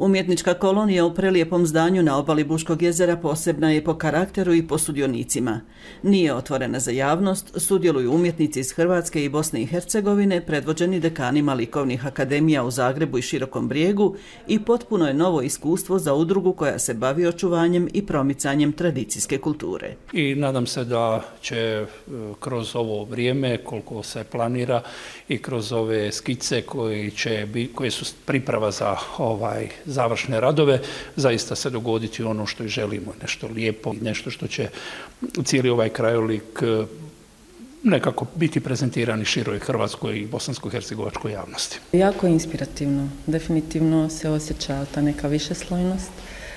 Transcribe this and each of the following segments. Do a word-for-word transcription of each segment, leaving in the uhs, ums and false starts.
Umjetnička kolonija u prelijepom zdanju na obali Buškog jezera posebna je po karakteru i po sudionicima. Nije otvorena za javnost, sudjeluju umjetnici iz Hrvatske i Bosne i Hercegovine, predvođeni dekanima likovnih akademija u Zagrebu i Širokom Brijegu i potpuno je novo iskustvo za udrugu koja se bavi očuvanjem i promicanjem tradicijske kulture. I nadam se da će kroz ovo vrijeme, koliko se planira, i kroz ove skice koji će biti, koje su priprava za ovaj završne radove, zaista se dogoditi ono što i želimo, nešto lijepo, nešto što će cijeli ovaj krajolik nekako biti prezentirani široj hrvatskoj i bosansko-hercegovačkoj javnosti. Jako inspirativno, definitivno se osjeća ta neka višeslojnost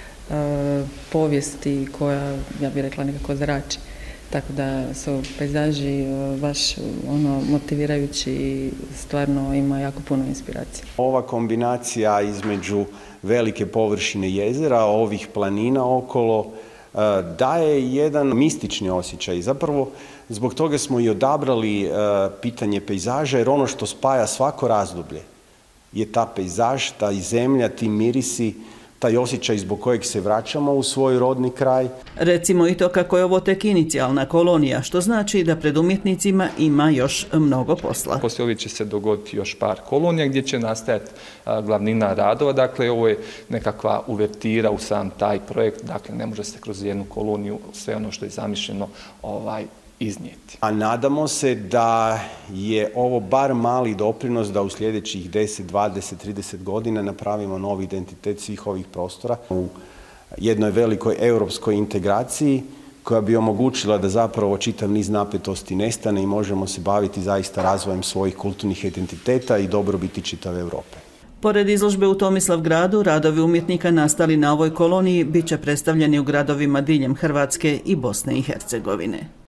povijesti koja, ja bih rekla, nekako zrači. Tako da su pejzaži baš ono motivirajući i stvarno ima jako puno inspiracije. Ova kombinacija između velike površine jezera, ovih planina okolo, daje jedan mistični osjećaj. Zapravo zbog toga smo i odabrali pitanje pejzaža, jer ono što spaja svako razdoblje je ta pejzaž, ta zemlja, ti mirisi, taj osjećaj zbog kojeg se vraćamo u svoj rodni kraj. Recimo i to kako je ovo tek inicijalna kolonija, što znači da pred umjetnicima ima još mnogo posla. Poslije ovih će se dogoditi još par kolonija gdje će nastajati glavnina radova, dakle ovo je nekakva uvertira u sam taj projekt, dakle ne može se kroz jednu koloniju sve ono što je zamišljeno ovaj, iznijeti. A nadamo se da je ovo bar mali doprinos da u sljedećih deset, dvadeset, trideset godina napravimo novi identitet svih ovih prostora u jednoj velikoj europskoj integraciji koja bi omogućila da zapravo čitav niz napetosti nestane i možemo se baviti zaista razvojem svojih kulturnih identiteta i dobrobiti čitave Europe. Pored izložbe u Tomislavgradu, radovi umjetnika nastali na ovoj koloniji bit će predstavljeni u gradovima diljem Hrvatske i Bosne i Hercegovine.